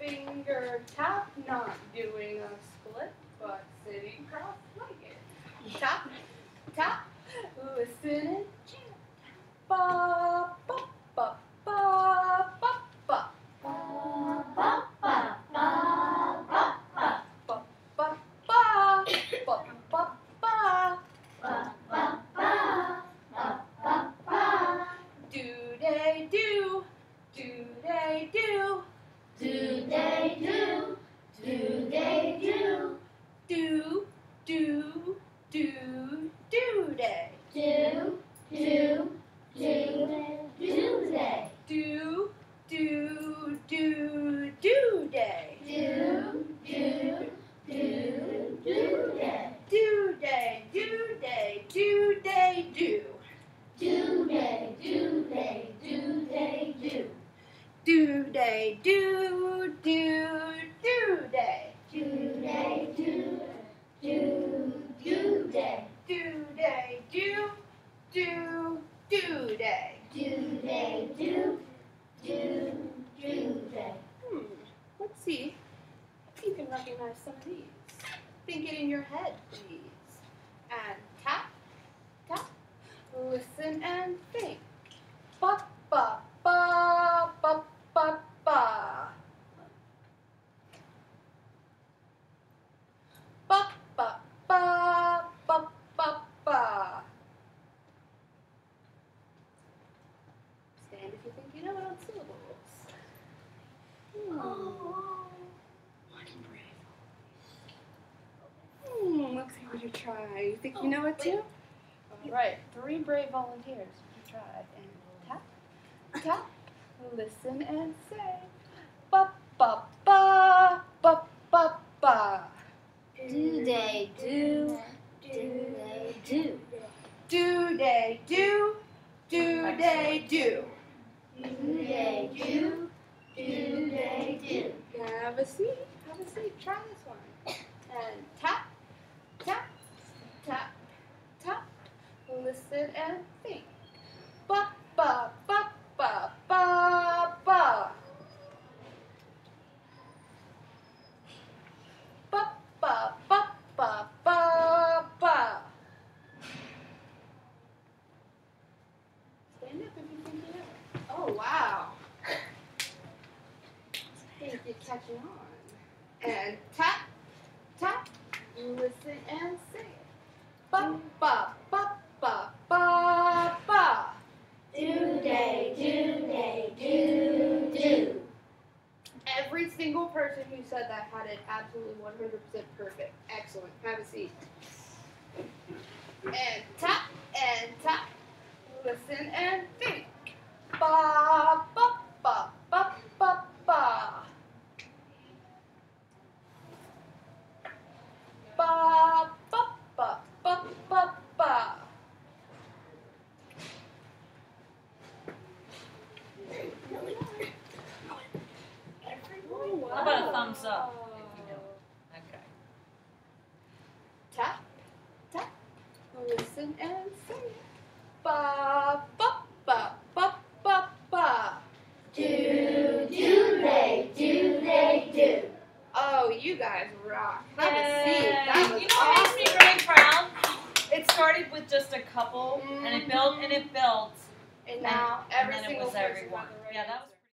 finger tap, not doing a split, but sitting cross-legged. Tap, tap, listen and chant. Ba, ba, ba, ba, ba, ba. Ba, ba, ba, ba, ba, ba. Ba, ba, ba, ba, ba, ba. Ba, ba, ba, ba, ba, ba. Do-day-do, do-day-do. Do-day-do, do-day-do. Do, do, do, do-day. Do, do, do-day. Do, do, do, do-day. Do, do, do-day. Do-day, do-day, do-day, do. Do-day, do-day, do-day, do. Do-day, do, do-day. Do-day, do, do-day. Do-day, do, do-day. Do-day, do, do-day. Let's see if you can recognize some of these. Think it in your head, please. And tap, tap, listen and think. Ba, ba, ba, ba, ba, ba. Ba, ba, ba, ba, ba, ba. Stand if you think you know it on syllables. Oh. Let's see what you try. You think you know it too? All right, 3 brave volunteers. You tried. And tap, tap, listen and say. Ba, ba, ba, ba, ba, ba. Do-day, do, do-day, do. Do-day, do, do-day, do. Do-day, do, do-day, do. Have a seat, have a seat. Try this one. And tap, tap, tap, tap. Listen and think. Ba, ba, ba, ba, ba, ba. Ba, ba, ba, ba, ba, ba. Stand up if you think you know it. Oh, wow. I think you're catching on. And tap, tap, listen and say it. Ba, ba, ba, ba, ba, ba. Do-day, do-day, do, do. Every single person who said that had it absolutely 100% perfect. Excellent. Have a seat. And tap, listen and think. Ba, ba, ba, ba, ba, ba. Ba, ba, ba, ba, ba, ba. How about a thumbs up if you know? Okay. Tap, tap, listen and say it. Ba, ba, ba, ba, ba, ba. Do, do-day, do-day, do. Oh, you guys rock. Have a seat. That was You know what awesome. makes me really proud? It started with just a couple, and it built, And now and every then it single was person everyone. got the right Yeah, that answer. was.